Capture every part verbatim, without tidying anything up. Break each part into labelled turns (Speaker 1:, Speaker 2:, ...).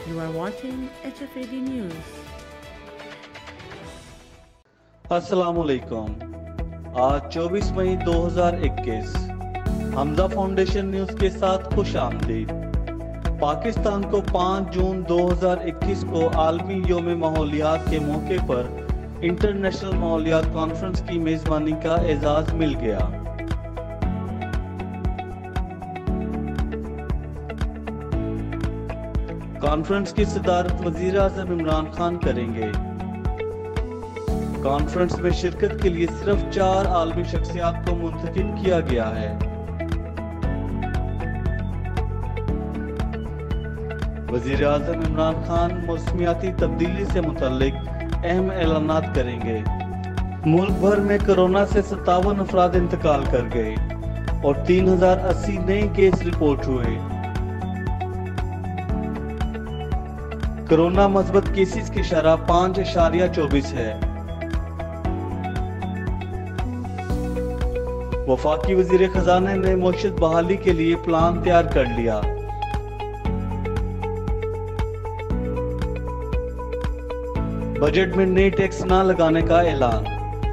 Speaker 1: You are watching H F A D News.
Speaker 2: अस्सलामुअलैकुम। आज चौबीस मई दो हज़ार इक्कीस। हमजा फाउंडेशन न्यूज के साथ खुश आमदीद। पाकिस्तान को पाँच जून दो हज़ार इक्कीस को आलमी योम माहौलियात के मौके पर इंटरनेशनल माहौलियात कॉन्फ्रेंस की मेजबानी का एजाज मिल गया। कॉन्फ्रेंस की सदारत वजीर आज़म इमरान खान करेंगे। कॉन्फ्रेंस में शिरकत के लिए सिर्फ चार आलमी शख्सियात को मुंतखब किया गया है। वजीर आज़म इमरान खान मौसमियाती तब्दीली से मुतल्लिक अहम ऐलानात करेंगे। मुल्क भर में कोरोना से सत्तावन अफराद इंतकाल कर गए और तीन हजार अस्सी नए केस रिपोर्ट हुए। कोरोना मस्बत केसेस की शरह पाँच इशारिया चौबीस है। वफाकी वजीर खजाना ने मईशत बहाली के लिए प्लान तैयार कर लिया। बजट में नए टैक्स न लगाने का ऐलान।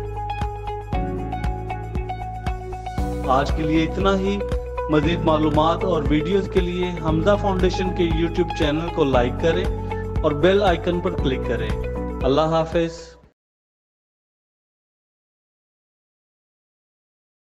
Speaker 2: आज के लिए इतना ही। मजीद मालूमात और वीडियोस के लिए हमजा फाउंडेशन के यूट्यूब चैनल को लाइक करें और बेल आइकन पर क्लिक करें। अल्लाह हाफिज।